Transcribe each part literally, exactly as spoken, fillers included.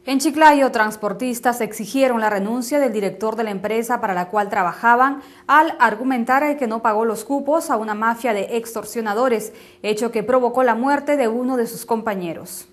En Chiclayo, transportistas exigieron la renuncia del director de la empresa para la cual trabajaban al argumentar que no pagó los cupos a una mafia de extorsionadores, hecho que provocó la muerte de uno de sus compañeros.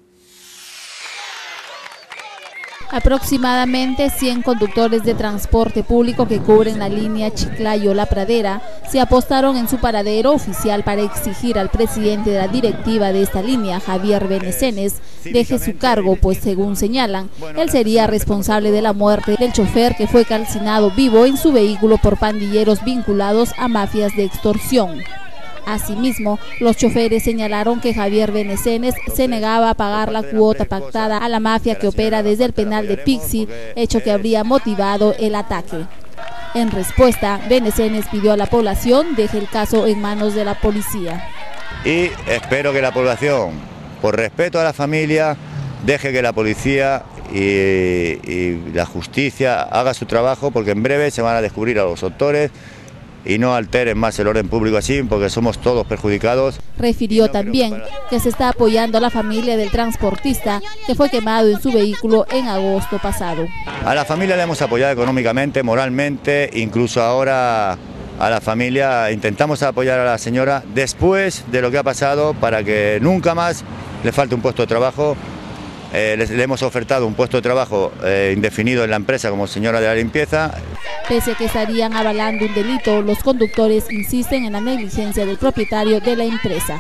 Aproximadamente cien conductores de transporte público que cubren la línea Chiclayo-La Pradera se apostaron en su paradero oficial para exigir al presidente de la directiva de esta línea, Javier Benecenes, deje su cargo, pues según señalan, él sería responsable de la muerte del chofer que fue calcinado vivo en su vehículo por pandilleros vinculados a mafias de extorsión. Asimismo, los choferes señalaron que Javier Benecenes se negaba a pagar la cuota pactada a la mafia que opera desde el penal de Pixi, hecho que habría motivado el ataque. En respuesta, Benecenes pidió a la población deje el caso en manos de la policía. Y espero que la población, por respeto a la familia, deje que la policía y, y la justicia haga su trabajo, porque en breve se van a descubrir a los autores y no alteren más el orden público así, porque somos todos perjudicados. Refirió también que se está apoyando a la familia del transportista que fue quemado en su vehículo en agosto pasado. A la familia le hemos apoyado económicamente, moralmente, incluso ahora a la familia intentamos apoyar a la señora después de lo que ha pasado para que nunca más le falte un puesto de trabajo. Eh, le, le hemos ofertado un puesto de trabajo eh, indefinido en la empresa como señora de la limpieza. Pese a que estarían avalando un delito, los conductores insisten en la negligencia del propietario de la empresa.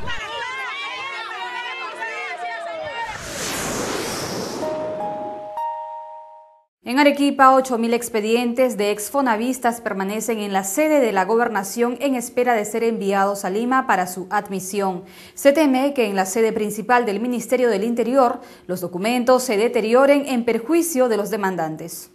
En Arequipa, ocho mil expedientes de exfonavistas permanecen en la sede de la gobernación en espera de ser enviados a Lima para su admisión. Se teme que en la sede principal del Ministerio del Interior los documentos se deterioren en perjuicio de los demandantes.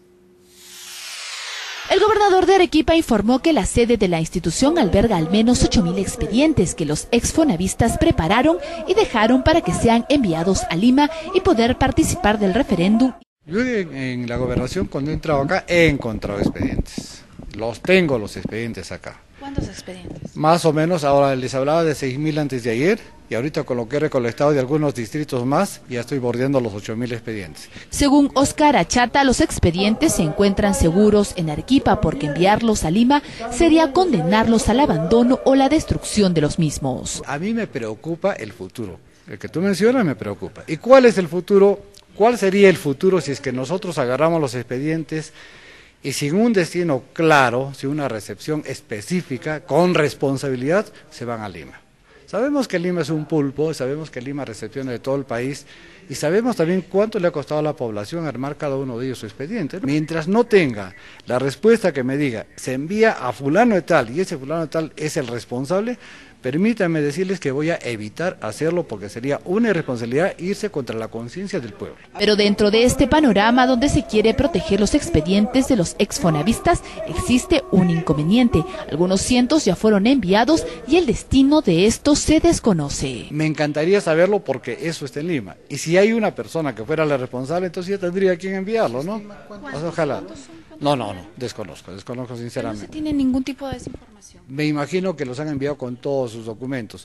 El gobernador de Arequipa informó que la sede de la institución alberga al menos ocho mil expedientes que los exfonavistas prepararon y dejaron para que sean enviados a Lima y poder participar del referéndum. Yo en, en la gobernación, cuando he entrado acá, he encontrado expedientes. Los tengo los expedientes acá. ¿Cuántos expedientes? Más o menos, ahora les hablaba de seis mil antes de ayer, y ahorita con lo que he recolectado de algunos distritos más, ya estoy bordeando los ocho mil expedientes. Según Oscar Achata, los expedientes se encuentran seguros en Arequipa porque enviarlos a Lima sería condenarlos al abandono o la destrucción de los mismos. A mí me preocupa el futuro. El que tú mencionas me preocupa. ¿Y cuál es el futuro? ¿Cuál sería el futuro si es que nosotros agarramos los expedientes y sin un destino claro, sin una recepción específica, con responsabilidad, se van a Lima? Sabemos que Lima es un pulpo, sabemos que Lima recepciona de todo el país y sabemos también cuánto le ha costado a la población armar cada uno de ellos su expediente. Mientras no tenga la respuesta que me diga, se envía a fulano de tal y ese fulano de tal es el responsable, permítanme decirles que voy a evitar hacerlo porque sería una irresponsabilidad irse contra la conciencia del pueblo. Pero dentro de este panorama donde se quiere proteger los expedientes de los exfonavistas, existe un inconveniente. Algunos cientos ya fueron enviados y el destino de estos se desconoce. Me encantaría saberlo porque eso está en Lima. Y si hay una persona que fuera la responsable, entonces ya tendría quien enviarlo, ¿no? Pues ojalá. No, no, no, desconozco, desconozco sinceramente. ¿No se tiene ningún tipo de desinformación? Me imagino que los han enviado con todos sus documentos.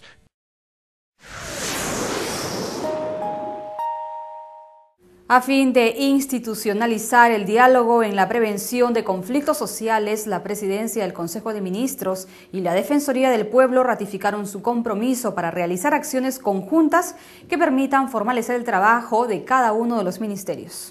A fin de institucionalizar el diálogo en la prevención de conflictos sociales, la Presidencia del Consejo de Ministros y la Defensoría del Pueblo ratificaron su compromiso para realizar acciones conjuntas que permitan formalizar el trabajo de cada uno de los ministerios.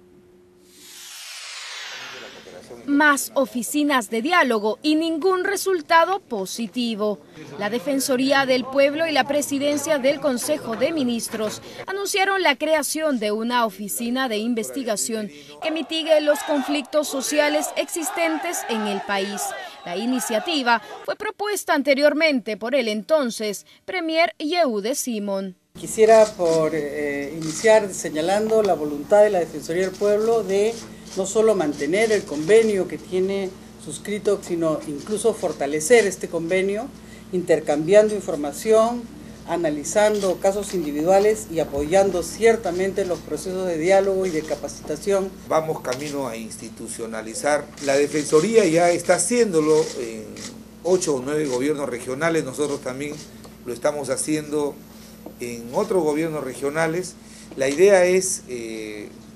Más oficinas de diálogo y ningún resultado positivo. La Defensoría del Pueblo y la Presidencia del Consejo de Ministros anunciaron la creación de una oficina de investigación que mitigue los conflictos sociales existentes en el país. La iniciativa fue propuesta anteriormente por el entonces Premier Yehude Simón. Quisiera por eh, iniciar señalando la voluntad de la Defensoría del Pueblo de no solo mantener el convenio que tiene suscrito, sino incluso fortalecer este convenio, intercambiando información, analizando casos individuales y apoyando ciertamente los procesos de diálogo y de capacitación. Vamos camino a institucionalizar. La Defensoría ya está haciéndolo en ocho o nueve gobiernos regionales, nosotros también lo estamos haciendo en otros gobiernos regionales. La idea es eh,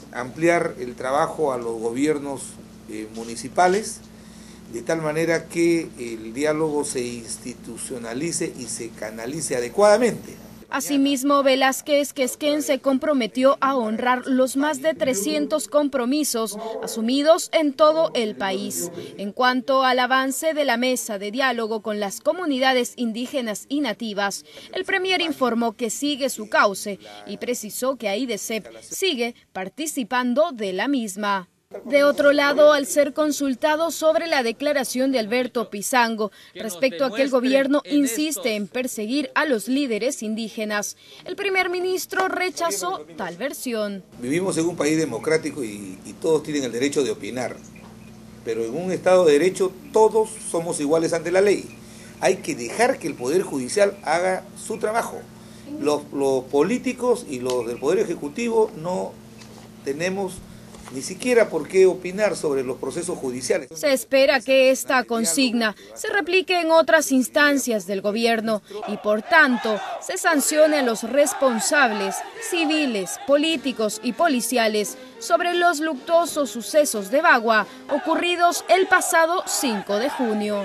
ampliar el trabajo a los gobiernos eh, municipales, de tal manera que el diálogo se institucionalice y se canalice adecuadamente. Asimismo, Velázquez Quesquén se comprometió a honrar los más de trescientos compromisos asumidos en todo el país. En cuanto al avance de la mesa de diálogo con las comunidades indígenas y nativas, el premier informó que sigue su cauce y precisó que AIDESEP sigue participando de la misma. De otro lado, al ser consultado sobre la declaración de Alberto Pizango respecto a que el gobierno insiste en perseguir a los líderes indígenas, el primer ministro rechazó tal versión. Vivimos en un país democrático y, y todos tienen el derecho de opinar, pero en un Estado de Derecho todos somos iguales ante la ley. Hay que dejar que el Poder Judicial haga su trabajo. Los, los políticos y los del Poder Ejecutivo no tenemos ni siquiera por qué opinar sobre los procesos judiciales. Se espera que esta consigna se replique en otras instancias del gobierno y, por tanto, se sancione a los responsables civiles, políticos y policiales sobre los luctuosos sucesos de Bagua ocurridos el pasado cinco de junio.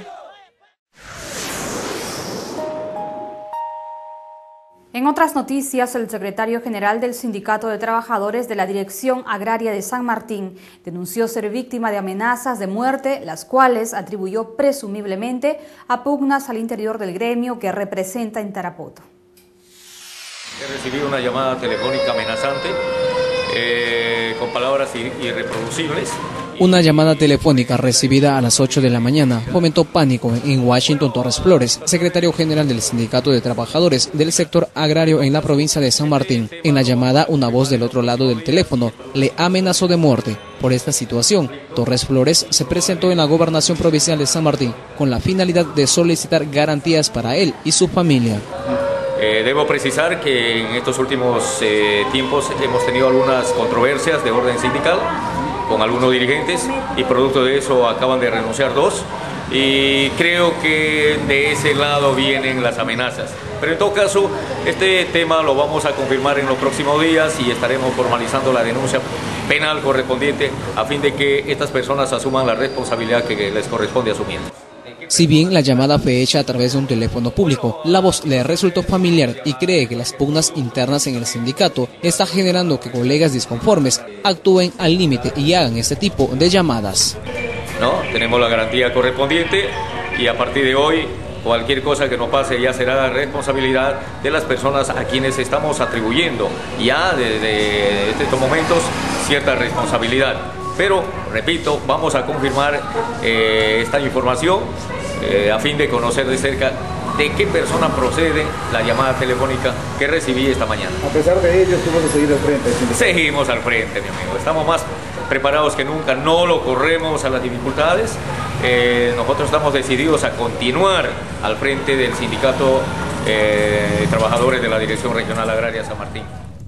En otras noticias, el secretario general del Sindicato de Trabajadores de la Dirección Agraria de San Martín denunció ser víctima de amenazas de muerte, las cuales atribuyó presumiblemente a pugnas al interior del gremio que representa en Tarapoto. He recibido una llamada telefónica amenazante eh, con palabras irreproducibles. Una llamada telefónica recibida a las ocho de la mañana fomentó pánico en Washington Torres Flores, secretario general del Sindicato de Trabajadores del sector agrario en la provincia de San Martín. En la llamada, una voz del otro lado del teléfono le amenazó de muerte. Por esta situación, Torres Flores se presentó en la Gobernación Provincial de San Martín con la finalidad de solicitar garantías para él y su familia. Eh, debo precisar que en estos últimos eh, tiempos hemos tenido algunas controversias de orden sindical con algunos dirigentes y producto de eso acaban de renunciar dos y creo que de ese lado vienen las amenazas. Pero en todo caso, este tema lo vamos a confirmar en los próximos días y estaremos formalizando la denuncia penal correspondiente a fin de que estas personas asuman la responsabilidad que les corresponde asumir. Si bien la llamada fue hecha a través de un teléfono público, la voz le resultó familiar y cree que las pugnas internas en el sindicato está generando que colegas disconformes actúen al límite y hagan este tipo de llamadas. No, tenemos la garantía correspondiente y a partir de hoy cualquier cosa que nos pase ya será responsabilidad de las personas a quienes estamos atribuyendo ya desde estos momentos cierta responsabilidad. Pero, repito, vamos a confirmar eh, esta información eh, a fin de conocer de cerca de qué persona procede la llamada telefónica que recibí esta mañana. A pesar de ello, ¿tú vas a seguir al frente? Seguimos al frente, mi amigo. Estamos más preparados que nunca, no lo corremos a las dificultades. Eh, nosotros estamos decididos a continuar al frente del Sindicato eh, de Trabajadores de la Dirección Regional Agraria San Martín.